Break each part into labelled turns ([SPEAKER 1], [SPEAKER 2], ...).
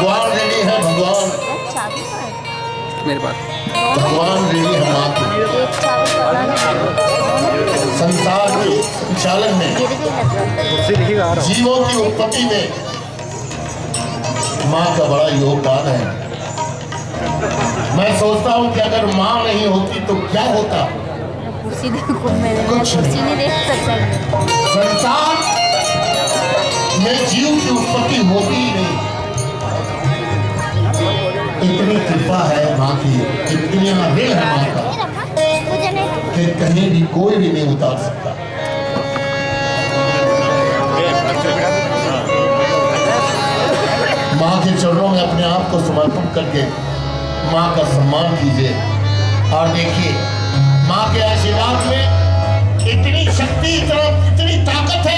[SPEAKER 1] भगवान रेडी है, भगवान
[SPEAKER 2] मेरे पास
[SPEAKER 1] भगवान रेडी है माँ के संसार के संचालन में, जीवों की उत्पत्ति में माँ का बड़ा योगदान है। मैं सोचता हूँ कि अगर माँ नहीं होती तो क्या होता। कुछ नहीं देख सकता। संसार में जीव की उत्पत्ति होती ही नहीं। इतनी कृपा है माँ की, इतनी ऋण है माँ का कि कहीं भी कोई भी नहीं उतार सकता। माँ के चरणों में अपने आप को समर्पण करके माँ का सम्मान कीजिए और देखिए माँ के आशीर्वाद में इतनी शक्ति, इतनी ताकत है।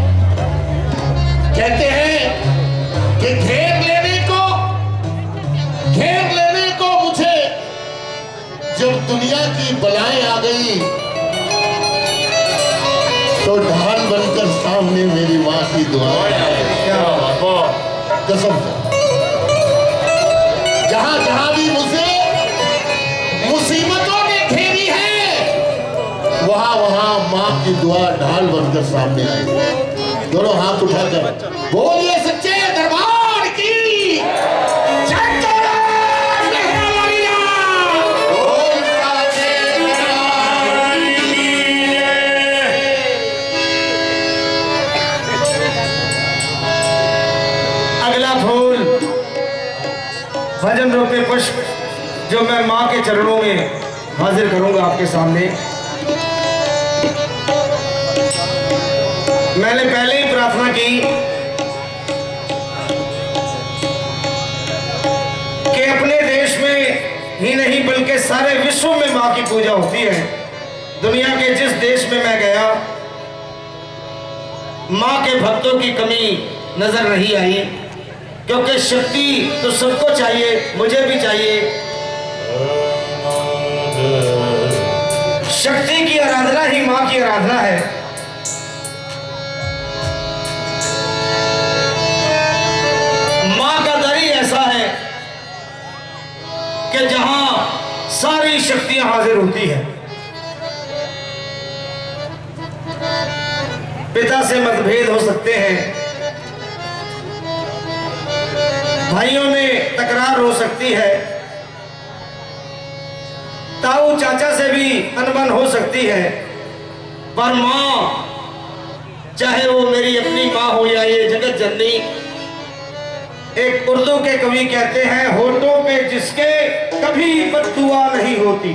[SPEAKER 1] कहते हैं कि घेर लेने को मुझे जब दुनिया की बलाएं आ गई तो ढाल बनकर सामने मेरी माँ की दुआएं आई। कसम से जहां जहां भी मुझे मुसीबतों ने घेरी है, वहां वहां माँ की दुआ ढाल बनकर सामने आई। दोनों हाथ उठाकर बोलिए सच्चे दरबार की जय।
[SPEAKER 3] अगला फूल भजन रूपी पुष्प जो मैं माँ के चरणों में हाजिर करूंगा आपके सामने। मैंने पहले ही प्रार्थना की कि अपने देश में ही नहीं बल्कि सारे विश्व में माँ की पूजा होती है। दुनिया के जिस देश में मैं गया माँ के भक्तों की कमी नजर नहीं आई, क्योंकि शक्ति तो सबको चाहिए, मुझे भी चाहिए। शक्ति की आराधना ही माँ की आराधना है। माँ का दर ही ऐसा है कि जहां सारी शक्तियां हाजिर होती है। पिता से मतभेद हो सकते हैं, भाइयों में तकरार हो सकती है, ताऊ चाचा से भी अनबन हो सकती है, पर माँ, चाहे वो मेरी अपनी माँ हो या ये जगत जननी। एक उर्दू के कवि कहते हैं, होठों पे जिसके कभी बद्दुआ नहीं होती,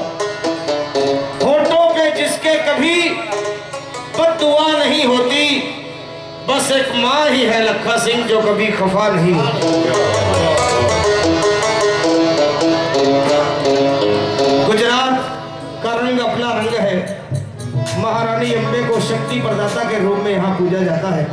[SPEAKER 3] होठों पे जिसके कभी बद्दुआ नहीं होती, बस एक माँ ही है लखा सिंह जो कभी खफा नहीं होती। गुजरात का रंग अपना रंग है। महारानी अम्बे को शक्ति प्रदाता के रूप में यहाँ पूजा जाता है।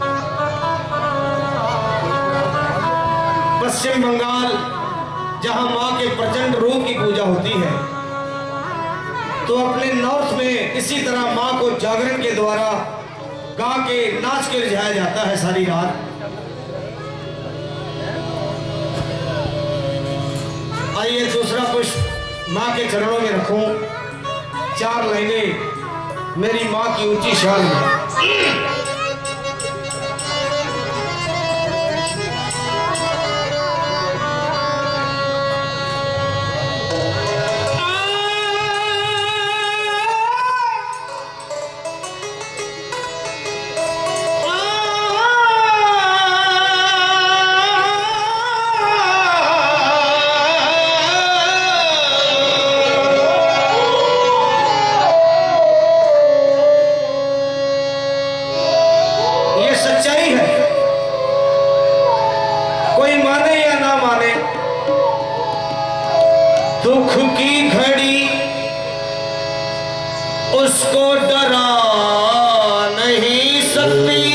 [SPEAKER 3] पश्चिम बंगाल जहाँ माँ के प्रचंड रूप की पूजा होती है, तो अपने नॉर्थ में इसी तरह माँ को जागरण के द्वारा गा के नाच के रिझाया जाता है सारी रात। आइए दूसरा पुष्प माँ के चरणों में रखूं। 4 लाइनें मेरी माँ की ऊंची शान में। दुख की घड़ी उसको डरा नहीं सकती,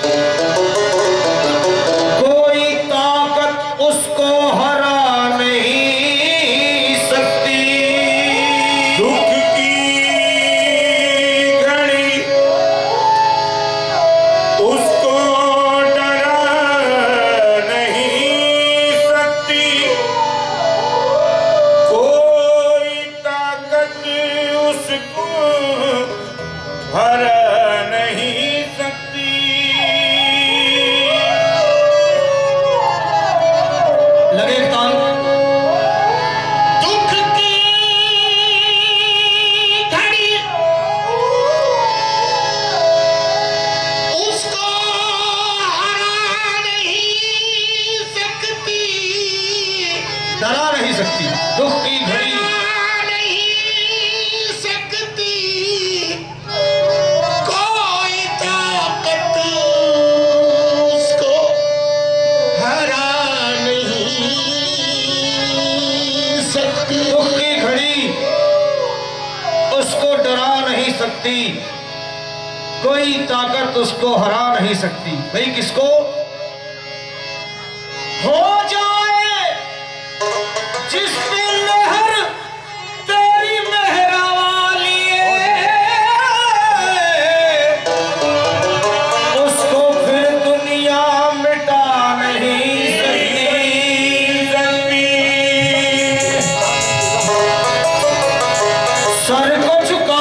[SPEAKER 3] कोई ताकत उसको हरा नहीं सकती।
[SPEAKER 4] दुख की घड़ी उसको डरा नहीं
[SPEAKER 3] डरा नहीं सकती। दुख की घड़ी सकती, कोई ताकत उसको हरा नहीं सकती। भाई किसको हो जाए जिस पे लहर तेरी मेहरा वाली उसको फिर दुनिया मिटा नहीं सकती। सर को झुका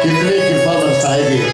[SPEAKER 1] कितनी कृपा बरसाएगी।